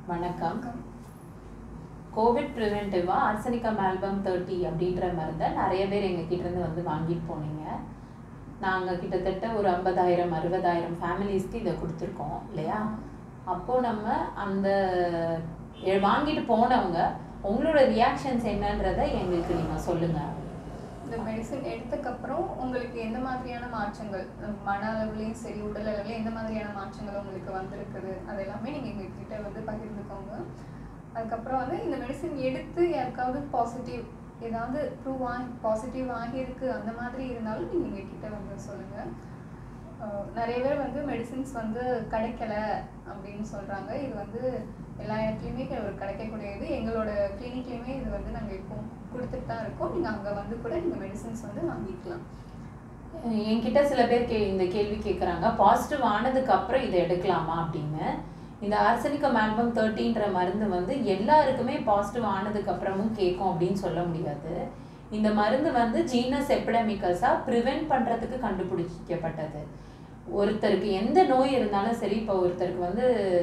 வணக்கம். Covid ப்ரிவென்டிவா arsenicum album 30 அப்படின்ற மருந்தை நிறைய பேர் எங்ககிட்டேருந்து வந்து வாங்கிட்டு போனீங்க. நாங்கள் கிட்டத்தட்ட ஒரு 50,000 60,000 ஃபேமிலிஸ்க்கு இதை கொடுத்துருக்கோம் இல்லையா? அப்போது நம்ம அந்த வாங்கிட்டு போனவங்க உங்களோட ரியாக்ஷன்ஸ் என்னன்றதை எங்களுக்கு நீங்கள் சொல்லுங்கள். இந்த மெடிசன் எடுத்ததுக்கப்புறம் உங்களுக்கு எந்த மாதிரியான மாற்றங்கள், மன அளவுலேயும் சரி உடல் அளவுலேயும் எந்த மாதிரியான மாற்றங்கள் உங்களுக்கு வந்திருக்குது, அது எல்லாமே நீங்கள் எங்ககிட்ட வந்து பகிர்ந்துக்கோங்க. அதுக்கப்புறம் வந்து இந்த மெடிசன் எடுத்து யாருக்காவது பாசிட்டிவ் ஏதாவது பாசிட்டிவ் ஆகியிருக்கு அந்த மாதிரி இருந்தாலும் நீங்கள் எங்ககிட்ட வந்து சொல்லுங்கள். நிறைய பேர் வந்து மெடிசின்ஸ் வந்து கிடைக்கல அப்படின்னு சொல்கிறாங்க. இது வந்து எல்லா இடத்துலையுமே கிடைக்கக்கூடியது. எங்களோட கிளினிக்லேயுமே இது வந்து நாங்கள் இப்போ கொடுத்துட்டு தான் இருக்கோம். நீங்கள் அங்கே வந்து கூட நீங்கள் மெடிசின்ஸ் வந்து வாங்கிக்கலாம். என்கிட்ட சில பேர் இந்த கேள்வி கேட்குறாங்க, பாசிட்டிவ் ஆனதுக்கு அப்புறம் இதை எடுக்கலாமா அப்படின்னு. இந்த ஆர்சனிகம் ஆல்பம் 30ன்ற மருந்து வந்து எல்லாருக்குமே பாசிட்டிவ் ஆனதுக்கு அப்புறமும் கேட்கும் அப்படின்னு சொல்ல முடியாது. இந்த மருந்து வந்து ஜீனஸ் எபிடெமிக்கஸாக ப்ரிவென்ட் பண்ணுறதுக்கு கண்டுபிடிக்கப்பட்டது. ஒருத்தருக்கு எந்த நோய் இருந்தாலும் சரி, இப்போ ஒருத்தருக்கு வந்து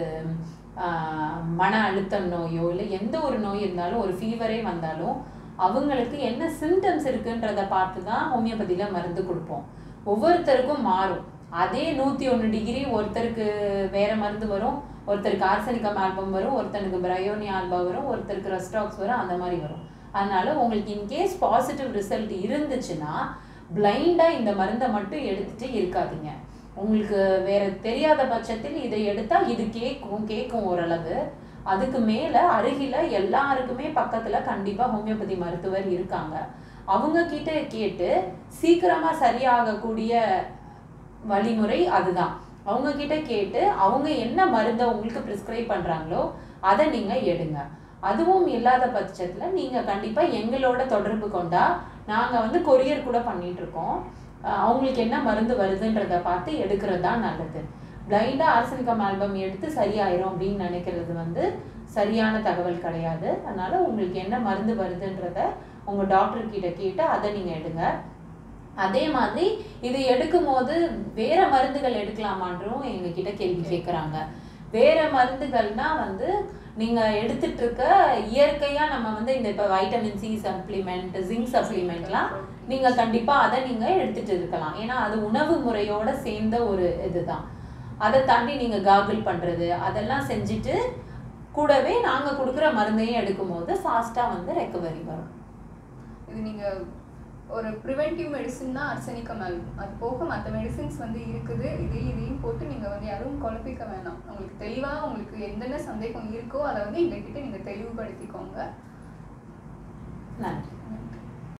மன அழுத்தம் நோயோ இல்லை எந்த ஒரு நோய் இருந்தாலும், ஒரு ஃபீவரே வந்தாலும் அவங்களுக்கு என்ன சிம்டம்ஸ் இருக்குன்றதை பார்த்து தான் ஹோமியோபதியில் மருந்து கொடுப்போம். ஒவ்வொருத்தருக்கும் மாறும். அதே 101 டிகிரி ஒருத்தருக்கு வேறு மருந்து வரும், ஒருத்தருக்கு ஆர்சனிகம் ஆல்பம் வரும், ஒருத்தருக்கு பிரயோனி ஆல்பம் வரும், ஒருத்தருக்கு ரெஸ்டாக்ஸ் வரும், அந்த மாதிரி வரும். அதனால உங்களுக்கு இன்கேஸ் பாசிட்டிவ் ரிசல்ட் இருந்துச்சுன்னா பிளைண்டாக இந்த மருந்தை மட்டும் எடுத்துகிட்டு இருக்காதீங்க. உங்களுக்கு வேறு தெரியாத பட்சத்தில் இதை எடுத்தால் இது கேட்கும் ஓரளவு. அதுக்கு மேலே அருகில் எல்லாருக்குமே பக்கத்தில் கண்டிப்பாக ஹோமியோபதி மருத்துவர் இருக்காங்க. அவங்கக்கிட்ட கேட்டு சீக்கிரமாக சரியாகக்கூடிய வழிமுறை அதுதான். அவங்கக்கிட்ட கேட்டு அவங்க என்ன மருந்தை உங்களுக்கு ப்ரிஸ்கிரைப் பண்ணுறாங்களோ அதை நீங்கள் எடுங்க. அதுவும் இல்லாத பட்சத்தில் நீங்கள் கண்டிப்பாக எங்களோட தொடர்பு கொண்டா நாங்கள் வந்து கொரியர் கூட பண்ணிகிட்ருக்கோம். அவங்களுக்கு என்ன மருந்து வருதுன்றதை பார்த்து எடுக்கிறது தான் நல்லது. பிளைண்டாக ஆர்சனிகம் ஆல்பம் எடுத்து சரியாயிரும் அப்படின்னு நினைக்கிறது வந்து சரியான தகவல் கிடையாது. அதனால் உங்களுக்கு என்ன மருந்து வருதுன்றதை உங்கள் டாக்டர்கிட்ட கேட்டு அதை நீங்கள் எடுங்க. அதே மாதிரி இது எடுக்கும் போது வேறு மருந்துகள் எடுக்கலாமான்றும் எங்ககிட்ட கேள்வி கேட்குறாங்க. வேறு மருந்துகள்னால் வந்து நீங்கள் எடுத்துகிட்டு இருக்க இயற்கையாக நம்ம வந்து இந்த இப்போ வைட்டமின் சி சப்ளிமெண்ட், ஜிங்க் சப்ளிமெண்ட்லாம் நீங்கள் கண்டிப்பாக அதை நீங்கள் எடுத்துகிட்டு இருக்கலாம். ஏன்னா அது உணவு முறையோடு சேர்ந்த ஒரு இதுதான். அதை தாண்டி நீங்கள் கார்கிள் பண்ணுறது அதெல்லாம் செஞ்சுட்டு கூடவே நாங்கள் கொடுக்குற மருந்தையும் எடுக்கும்போது ஃபாஸ்ட்டாக வந்து ரெக்கவரி வரும். இது நீங்கள் ஒரு ப்ரிவென்டிவ் மெடிசன் தான் ஆர்சனிகம் ஆல்பம். அது போக மற்ற மெடிசின்ஸ் வந்து இருக்குது. இதையும் போட்டு நீங்கள் வந்து யாரும் குழப்பிக்க வேணாம். உங்களுக்கு தெளிவாக உங்களுக்கு என்னென்ன சந்தேகம் இருக்கோ அதை வந்து எங்ககிட்ட நீங்கள் தெளிவுபடுத்திக்கோங்க. நன்றி.